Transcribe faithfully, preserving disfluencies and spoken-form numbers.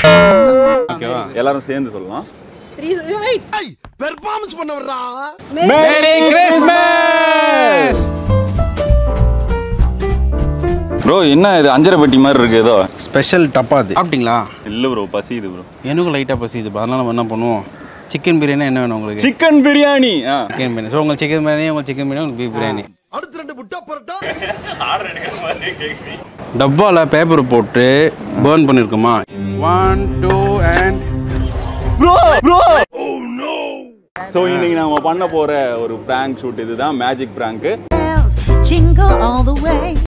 ஓகேவா எல்லாரும் சேர்ந்து சொல்லலாம் three wait ஏய் பெர்ஃபார்மன்ஸ் பண்ண வர்றா மேரி கிறிஸ்மஸ் ப்ரோ என்ன இது அஞ்சரை பெட்டி மாதிரி இருக்கு ஏதோ ஸ்பெஷல் டப்பாது சாப்பிட்டீங்களா இல்ல ப்ரோ பசிது ப்ரோ எனக்கும் லைட்டாக பசிது அதனால நம்ம என்ன பண்ணுவோம் சிக்கன் பிரியாணி என்ன வேணும் உங்களுக்கு chicken biryani chicken biryani so உங்களுக்கு சிக்கன் பிரியாணி உங்களுக்கு சிக்கன் பிரியாணி உங்களுக்கு பீஃப் பிரியாணி அடுத்து ரெண்டு முட்டை பரோட்டா டப்பாவில் பேப்பர் போட்டு பர்ன் பண்ணிருக்குமா one two and bro bro oh no so இன்னைக்கு நாம பண்ண போற ஒரு பிராங்க் ஷூட் இதுதான் magic prank Jingle all the way.